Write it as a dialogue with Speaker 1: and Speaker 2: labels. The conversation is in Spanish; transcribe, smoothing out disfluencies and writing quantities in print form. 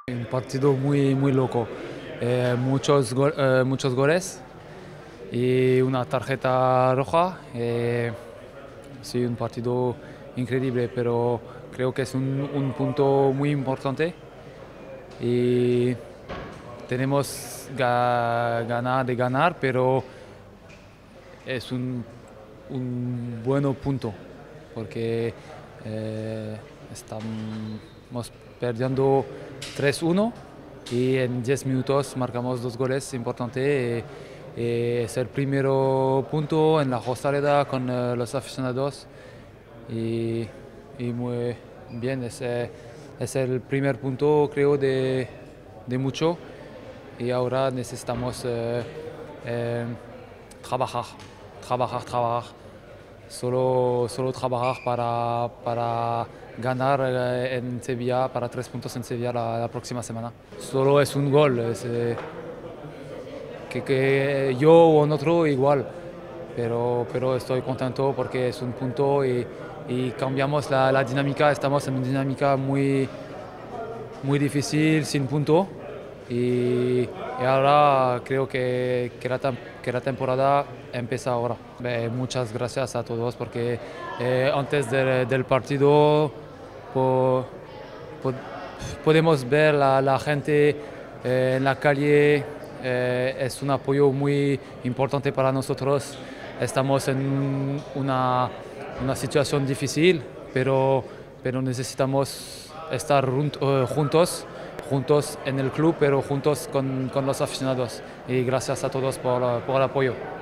Speaker 1: Un partido muy loco. Muchos goles y una tarjeta roja. Sí, un partido increíble, pero creo que es un punto muy importante y tenemos ganas de ganar, pero es un buen punto porque estamos perdiendo 3-1 y en 10 minutos marcamos dos goles importantes. Es el primer punto en la Rosaleda con los aficionados y, y muy bien, es el primer punto creo de mucho y ahora necesitamos eh, trabajar, trabajar, solo trabajar para ganar en Sevilla, para 3 puntos en Sevilla la próxima semana. Solo es un gol, que yo o en otro igual, pero estoy contento porque es un punto y cambiamos la dinámica, estamos en una dinámica muy difícil sin punto y ahora creo que la temporada empieza ahora. Muchas gracias a todos porque antes del partido po- po- podemos ver la gente en la calle. Es un apoyo muy importante para nosotros. Estamos en una situación difícil, pero necesitamos estar juntos en el club, pero juntos con los aficionados. Y gracias a todos por el apoyo.